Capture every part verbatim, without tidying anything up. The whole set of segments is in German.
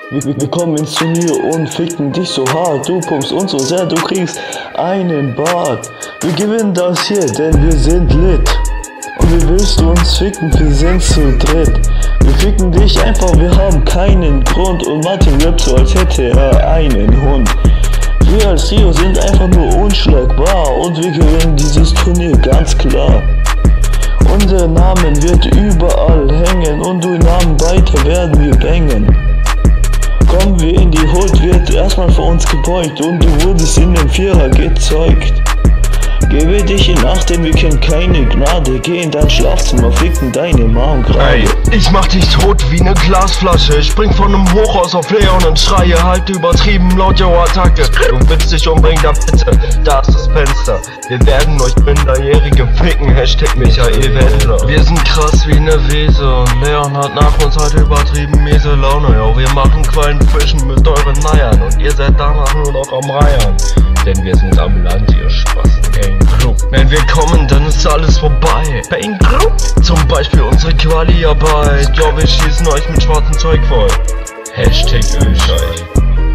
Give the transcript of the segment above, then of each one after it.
Wir, wir kommen ins Turnier und ficken dich so hart. Du pumpst uns so sehr, du kriegst einen Bart. Wir gewinnen das hier, denn wir sind lit. Und wie willst du uns ficken, wir sind zu dritt. Wir ficken dich einfach, wir haben keinen Grund. Und Martin rappt so, als hätte er einen Hund. Wir als Trio sind einfach nur unschlagbar. Und wir gewinnen dieses Turnier ganz klar. Unser Name wird überall hängen. Und durch Namen weiter werden wir bangen. Kommen wir in die Hood, wird erstmal vor uns gebeugt. Und du wurdest in den Vierer gezeugt. Gebe dich in Acht, denn wir kennen keine Gnade. Geh in dein Schlafzimmer, ficken deine Mom gerade. Ey, ich mach dich tot wie ne Glasflasche. Ich spring von nem Hochhaus auf Leon und schreie halt übertrieben laut, yo, Attacke. Du willst dich umbringen, da bitte, da ist das Fenster. Wir werden euch Minderjährige ficken, Hashtag Michael Wendler. Wir sind krass wie ne Wiese und Leon hat nach uns halt übertrieben miese Laune. Yo, wir machen Quallenfischen mit euren Eiern und ihr seid danach nur noch am Reiern. Denn wir sind am Land, ihr Spasten. Wenn wir kommen, dann ist alles vorbei. Bang Group, zum Beispiel unsere Quali-Arbeit. Ja, wir schießen euch mit schwarzem Zeug voll. Hashtag Ölscheich.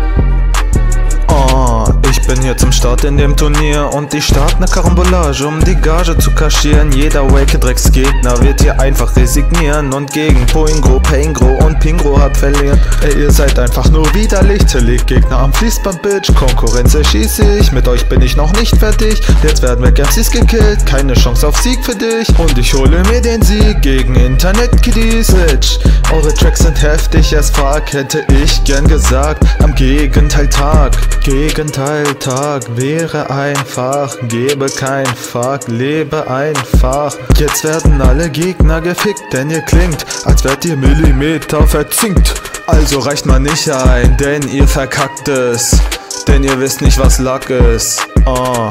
Oh, ich bin hier zum Start in dem Turnier und ich start ne Karambolage, um die Gage zu kaschieren. Jeder wake Drecksgegner wird hier einfach resignieren und gegen Poingro, Paingro und Pingro hat verlieren. Ey, ihr seid einfach nur widerlich, zerlegt Gegner am Fließband, Bitch. Konkurrenz erschieße ich, mit euch bin ich noch nicht fertig. Jetzt werden wir M Cs gekillt, keine Chance auf Sieg für dich. Und ich hole mir den Sieg gegen Internet-Kiddies, Bitch. Eure Tracks sind heftig as fuck, hätte ich gern gesagt. Am Gegenteil Tag. Gegenteil Tag wäre einfach, gebe kein Fuck, lebe einfach. Jetzt werden alle Gegner gefickt, denn ihr klingt, als wärt ihr Millimeter verzinkt. Also reicht mal nicht ein, denn ihr verkackt es, denn ihr wisst nicht, was Luck ist. Oh.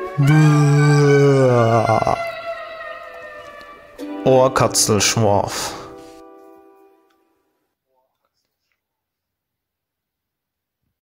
Ohrkatzelschwarf.